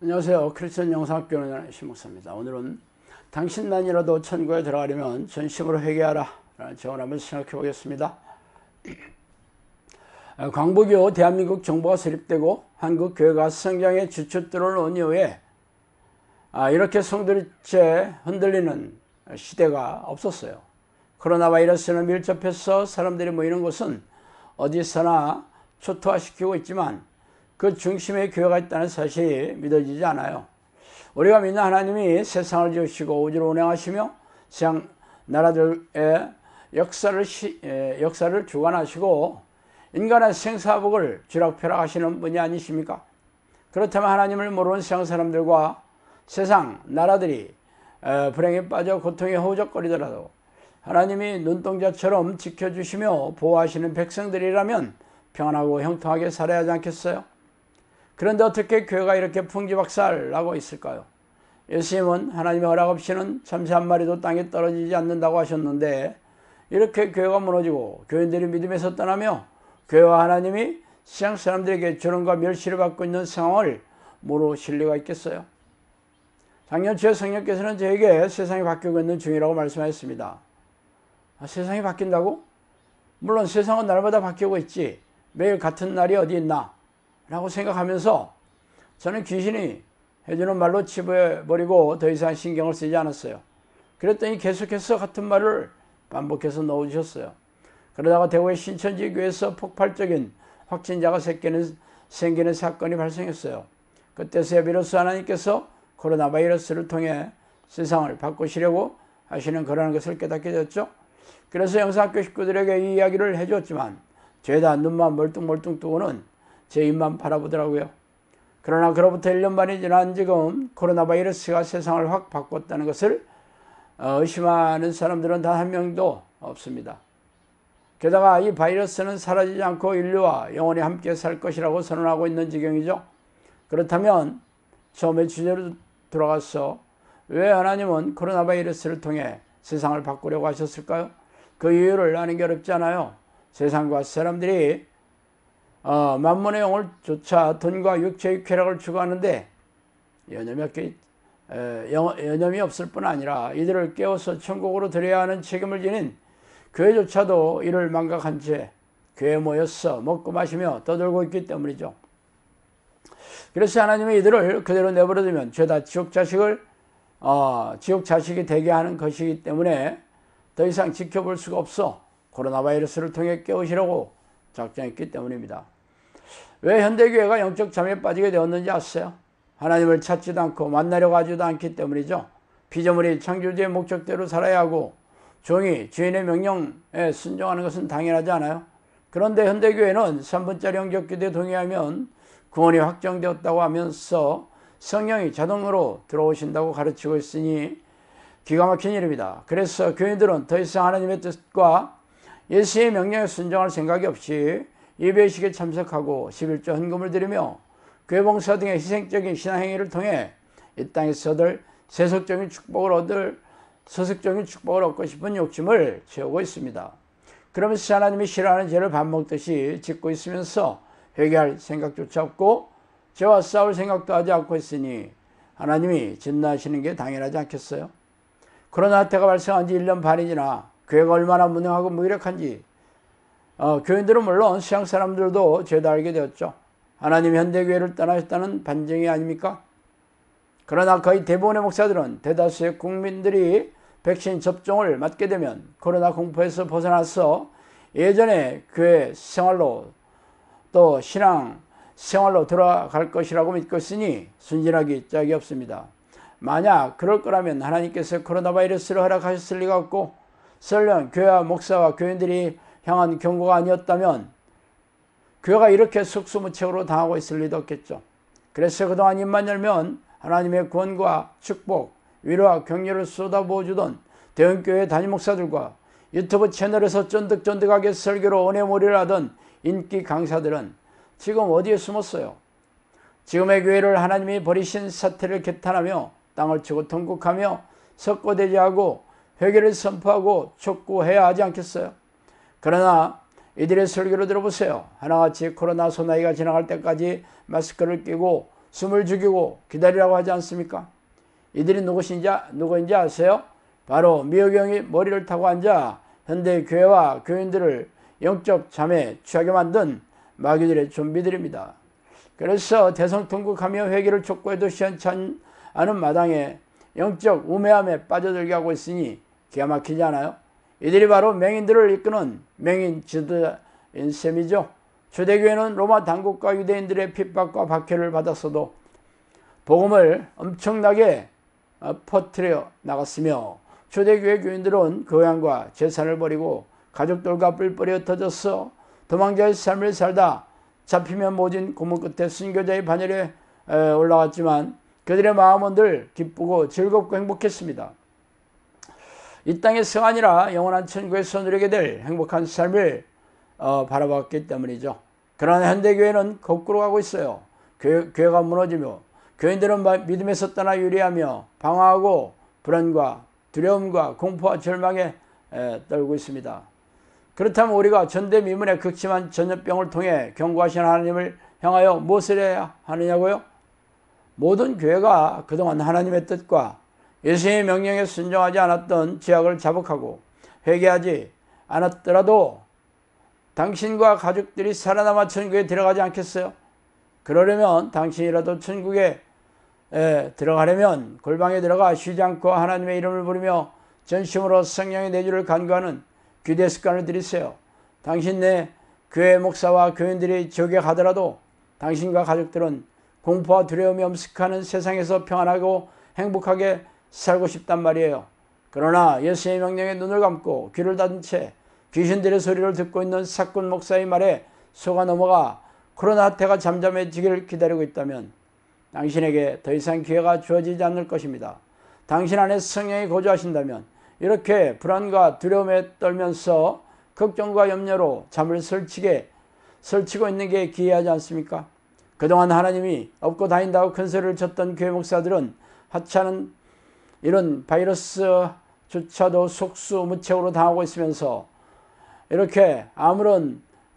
안녕하세요. 크리스천 영상학교의 신목사입니다. 오늘은 당신만이라도 천국에 들어가려면 전심으로 회개하라 라는 제목을 한번 생각해 보겠습니다. 광복이후 대한민국 정부가 설립되고 한국 교회가 성장의 주춧돌을 놓은 이후에 이렇게 성도리째 흔들리는 시대가 없었어요. 코로나 바이러스는 밀접해서 사람들이 모이는 곳은 어디서나 초토화시키고 있지만 그 중심에 교회가 있다는 사실이 믿어지지 않아요. 우리가 믿는 하나님이 세상을 지으시고 우주를 운행하시며 세상 나라들의 역사를 주관하시고 인간의 생사복을 쥐락펴락하시는 분이 아니십니까? 그렇다면 하나님을 모르는 세상 사람들과 세상 나라들이 불행에 빠져 고통에 허우적거리더라도 하나님이 눈동자처럼 지켜주시며 보호하시는 백성들이라면 평안하고 형통하게 살아야 하지 않겠어요? 그런데 어떻게 교회가 이렇게 풍지박살나고 있을까요? 예수님은 하나님의 허락 없이는 참새 한 마리도 땅에 떨어지지 않는다고 하셨는데 이렇게 교회가 무너지고 교인들이 믿음에서 떠나며 교회와 하나님이 세상 사람들에게 조롱과 멸시를 받고 있는 상황을 모르실 리가 있겠어요? 작년 초에 성령께서는 저에게 세상이 바뀌고 있는 중이라고 말씀하셨습니다. 세상이 바뀐다고? 물론 세상은 날마다 바뀌고 있지 매일 같은 날이 어디 있나? 라고 생각하면서 저는 귀신이 해주는 말로 치부해버리고 더 이상 신경을 쓰지 않았어요. 그랬더니 계속해서 같은 말을 반복해서 넣어주셨어요. 그러다가 대구의 신천지 교회에서 폭발적인 확진자가 생기는 사건이 발생했어요. 그때서야 비로소 하나님께서 코로나 바이러스를 통해 세상을 바꾸시려고 하시는 거라는 것을 깨닫게 되었죠. 그래서 영상학교 식구들에게 이 이야기를 해주었지만 죄다 눈만 멀뚱멀뚱 뜨고는 제 입만 바라보더라고요. 그러나 그로부터 1년 반이 지난 지금 코로나 바이러스가 세상을 확 바꿨다는 것을 의심하는 사람들은 단 한 명도 없습니다. 게다가 이 바이러스는 사라지지 않고 인류와 영원히 함께 살 것이라고 선언하고 있는 지경이죠. 그렇다면 처음에 주제로 돌아가서 왜 하나님은 코로나 바이러스를 통해 세상을 바꾸려고 하셨을까요? 그 이유를 아는 게 어렵지 않아요. 세상과 사람들이 만문의 영을 쫓아 돈과 육체의 쾌락을 추구하는데 여념이 없을 뿐 아니라 이들을 깨워서 천국으로 들여야 하는 책임을 지닌 교회조차도 이를 망각한 채 교회에 모여서 먹고 마시며 떠들고 있기 때문이죠. 그래서 하나님이 이들을 그대로 내버려두면 죄다 지옥 자식이 되게 하는 것이기 때문에 더 이상 지켜볼 수가 없어 코로나 바이러스를 통해 깨우시려고 작정했기 때문입니다. 왜 현대교회가 영적 잠에 빠지게 되었는지 아세요? 하나님을 찾지도 않고 만나려고 하지도 않기 때문이죠. 피조물이 창조주의 목적대로 살아야 하고 종이 주인의 명령에 순종하는 것은 당연하지 않아요? 그런데 현대교회는 3분짜리 영적기도에 동의하면 구원이 확정되었다고 하면서 성령이 자동으로 들어오신다고 가르치고 있으니 기가 막힌 일입니다. 그래서 교인들은 더 이상 하나님의 뜻과 예수의 명령에 순종할 생각이 없이 예배의식에 참석하고 11조 헌금을 드리며 교회봉사 등의 희생적인 신앙행위를 통해 이 땅에서 얻을 세속적인 축복을 얻고 싶은 욕심을 채우고 있습니다. 그러면서 하나님이 싫어하는 죄를 밥 먹듯이 짓고 있으면서 회개할 생각조차 없고 죄와 싸울 생각도 하지 않고 있으니 하나님이 진노하시는 게 당연하지 않겠어요? 코로나 사태가 발생한 지 1년 반이 지나 교회가 얼마나 무능하고 무기력한지 교인들은 물론 세상 사람들도 죄도 알게 되었죠. 하나님이 현대교회를 떠나셨다는 반증이 아닙니까? 그러나 거의 대부분의 목사들은 대다수의 국민들이 백신 접종을 맞게 되면 코로나 공포에서 벗어나서 예전의 교회 생활로 또 신앙 생활로 돌아갈 것이라고 믿고 있으니 순진하기 짝이 없습니다. 만약 그럴 거라면 하나님께서 코로나 바이러스를 허락하셨을 리가 없고 설령 교회와 목사와 교인들이 향한 경고가 아니었다면 교회가 이렇게 속수무책으로 당하고 있을 리도 없겠죠. 그래서 그동안 입만 열면 하나님의 구원과 축복, 위로와 격려를 쏟아부어주던 대형교회 담임 목사들과 유튜브 채널에서 쫀득쫀득하게 설교로 은혜몰이를 하던 인기 강사들은 지금 어디에 숨었어요? 지금의 교회를 하나님이 버리신 사태를 개탄하며 땅을 치고 통곡하며 석고대죄하고 회개를 선포하고 촉구해야 하지 않겠어요? 그러나 이들의 설교를 들어보세요. 하나같이 코로나 소나기가 지나갈 때까지 마스크를 끼고 숨을 죽이고 기다리라고 하지 않습니까? 이들이 누구인지 아세요? 바로 미호경이 머리를 타고 앉아 현대 교회와 교인들을 영적 잠에 취하게 만든 마귀들의 좀비들입니다. 그래서 대성통곡하며 회개를 촉구해도 시원치 않은 마당에 영적 우매함에 빠져들게 하고 있으니 기가 막히지 않아요? 이들이 바로 맹인들을 이끄는 맹인 지도인 셈이죠. 초대교회는 로마 당국과 유대인들의 핍박과 박해를 받았어도 복음을 엄청나게 퍼뜨려 나갔으며 초대교회 교인들은 교양과 재산을 버리고 가족들과 뿔뿔이 흩어져서 도망자의 삶을 살다 잡히면 모진 고문 끝에 순교자의 반열에 올라갔지만 그들의 마음은 늘 기쁘고 즐겁고 행복했습니다. 이 땅의 성안이라 영원한 천국에서 누리게 될 행복한 삶을 바라봤기 때문이죠. 그러나 현대교회는 거꾸로 가고 있어요. 교회가 무너지며 교인들은 믿음에서 떠나 유리하며 방황하고 불안과 두려움과 공포와 절망에 떨고 있습니다. 그렇다면 우리가 전대미문의 극심한 전염병을 통해 경고하신 하나님을 향하여 무엇을 해야 하느냐고요? 모든 교회가 그동안 하나님의 뜻과 예수님의 명령에 순종하지 않았던 죄악을 자복하고 회개하지 않았더라도 당신과 가족들이 살아남아 천국에 들어가지 않겠어요? 그러려면 당신이라도 천국에 들어가려면 골방에 들어가 쉬지 않고 하나님의 이름을 부르며 전심으로 성령의 내주를 간구하는 기도의 습관을 들이세요. 당신 내 교회 목사와 교인들이 지옥에 가더라도 당신과 가족들은 공포와 두려움이 엄습하는 세상에서 평안하고 행복하게 살고 싶단 말이에요. 그러나 예수의 명령에 눈을 감고 귀를 닫은 채 귀신들의 소리를 듣고 있는 사꾼 목사의 말에 속아 넘어가 코로나 때가 잠잠해지기를 기다리고 있다면 당신에게 더 이상 기회가 주어지지 않을 것입니다. 당신 안에 성령이 거주하신다면 이렇게 불안과 두려움에 떨면서 걱정과 염려로 잠을 설치고 있는 게 기이하지 않습니까? 그동안 하나님이 업고 다닌다고 큰 소리를 쳤던 교회 목사들은 하찮은 이런 바이러스조차도 속수무책으로 당하고 있으면서 이렇게 아무런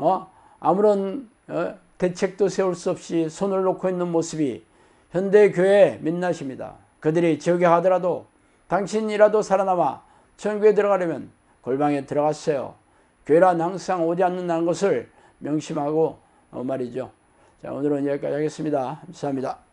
대책도 세울 수 없이 손을 놓고 있는 모습이 현대교회의 민낯입니다. 그들이 지옥에 가더라도 당신이라도 살아남아 천국에 들어가려면 골방에 들어갔어요. 교회란 항상 오지 않는다는 것을 명심하고 말이죠. 자, 오늘은 여기까지 하겠습니다. 감사합니다.